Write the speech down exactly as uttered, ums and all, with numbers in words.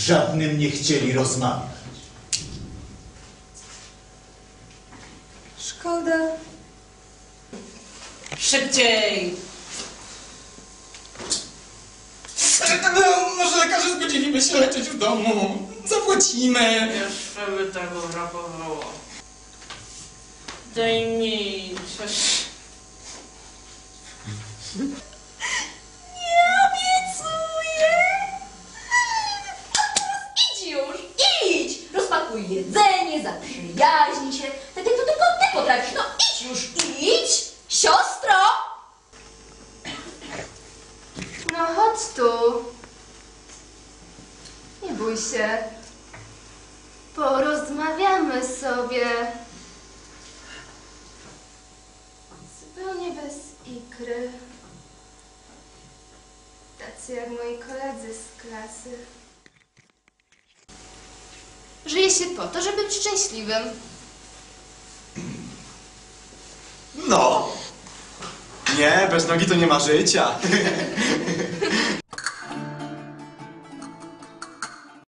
żadnym nie chcieli rozmawiać. Szkoda. Szybciej! No, może lekarze zgodziliby się leczyć w domu. Zapłacimy. Jeszcze by tego brakowało. Daj mi coś. Nie obiecuję. Idź już, idź. Rozpakuj jedzenie, zaprzyjaźnij się. Tak jak to tylko ty potrafisz. No idź już, idź. Siostro. No chodź tu. Nie bój się. Porozmawiamy sobie. Zupełnie bez ikry. Tacy jak moi koledzy z klasy. Żyje się po to, żeby być szczęśliwym. No. Nie, bez nogi to nie ma życia.